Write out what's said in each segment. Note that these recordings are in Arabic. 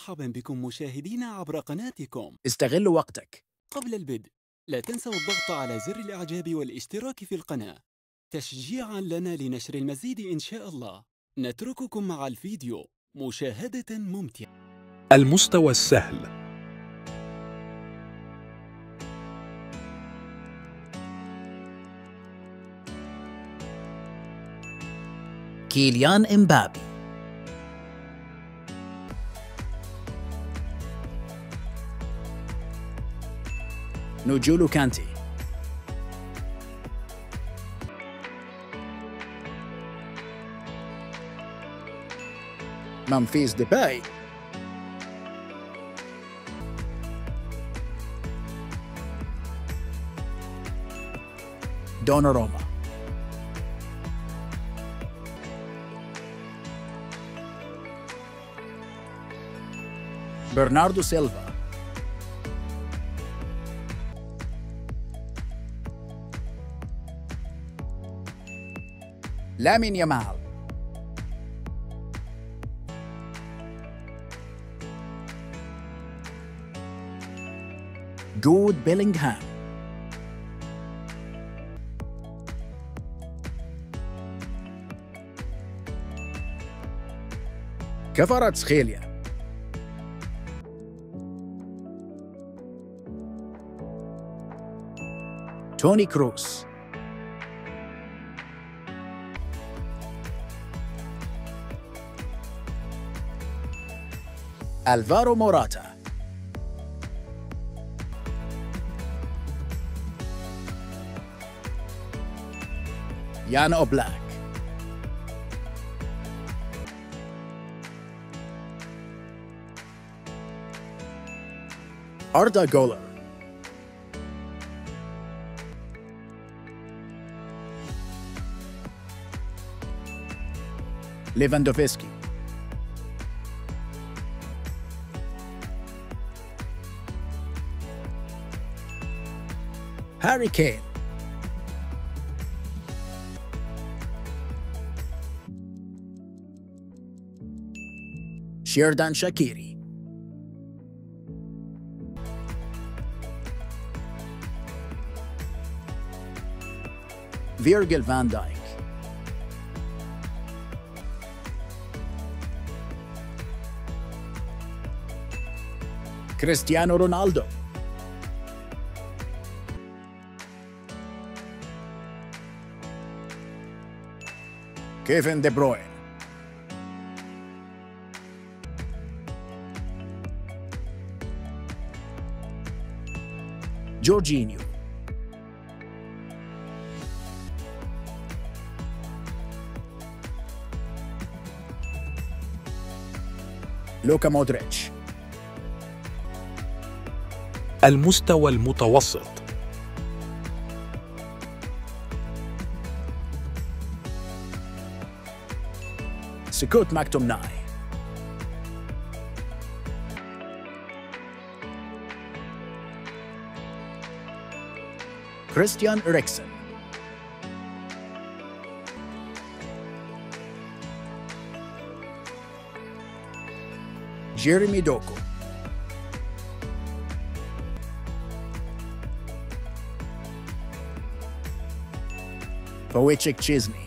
مرحبا بكم مشاهدينا عبر قناتكم. استغلوا وقتك. قبل البدء لا تنسوا الضغط على زر الإعجاب والاشتراك في القناة تشجيعا لنا لنشر المزيد إن شاء الله. نترككم مع الفيديو، مشاهدة ممتعة. المستوى السهل. كيليان إمبابي، نجولو كانتي، ممفيس ديباي، دوناروما، برناردو سيلفا، لامين يامال، جود بيلينغهام، كفاراتسخيليا، توني كروس، ألفارو موراتا، يان أوبلاك، أردا جولر، ليفاندوفسكي، هاري كين، شيردان شاكيري، فيرجيل فان دايك، كريستيانو رونالدو، كيفن دي بروين، جورجينيو، لوكا مودريتش، المستوى المتوسط. سكوت ماكتومناي، كريستيان إريكسن، جيريمي دوكو، فويتشيك تشيزني،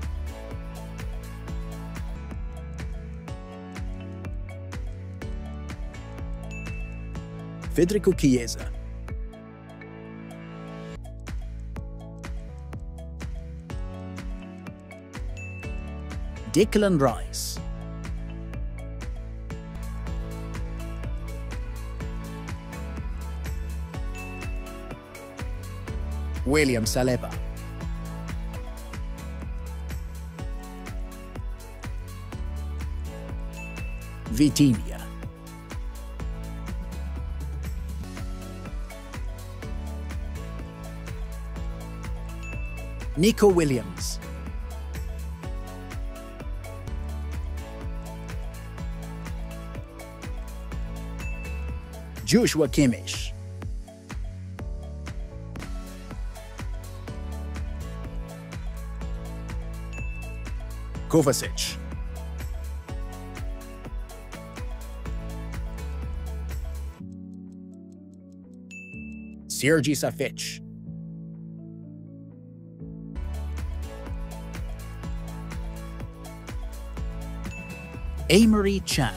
فيدريكو كييزا، ديكلان رايس، ويليام ساليبا، فيتينيا، نيكو ويليامز، جوشوا كيميش، كوفاسيتش، سيرجي سافيتش. ايمري تشان.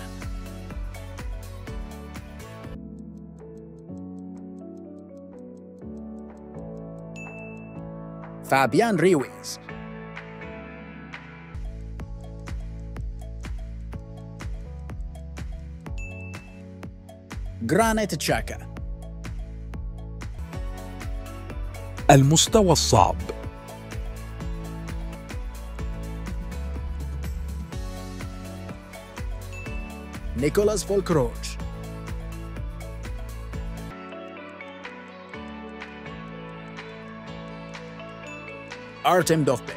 فابيان ريويز. جرانيت تشاكا. المستوى الصعب. نيكولاس فولكروج. أرتم دوفبيك.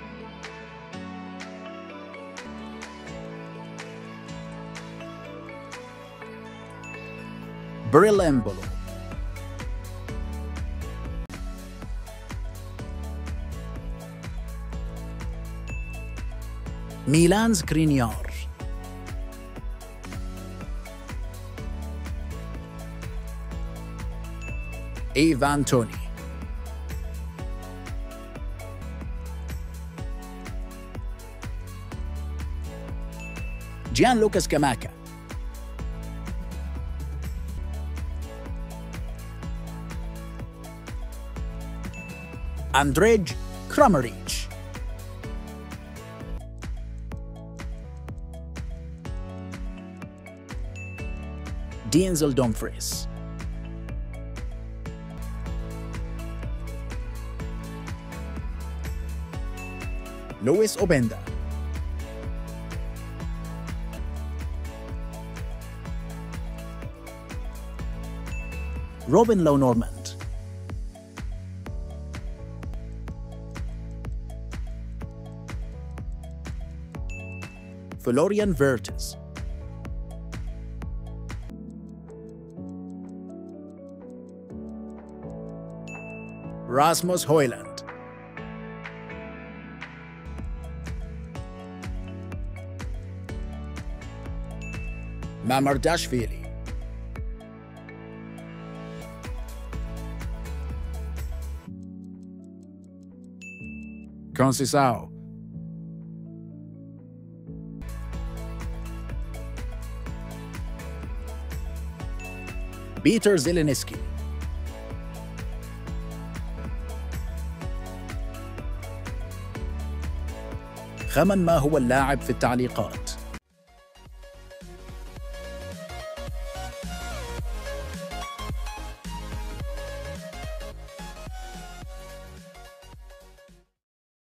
بريل إمبولو. ميلان سكرينيار. إيفان توني. جيان لوكاس كاماكا. أندريج كرامريتش. دينزل دومفريس. لويس أوبندا. روبن لو نورماند. فلوريان فيرتز. راسموس هويلاند. مامرداشفيلي. كونسيساو. بيتر زيلينسكي. خمن ما هو اللاعب في التعليقات.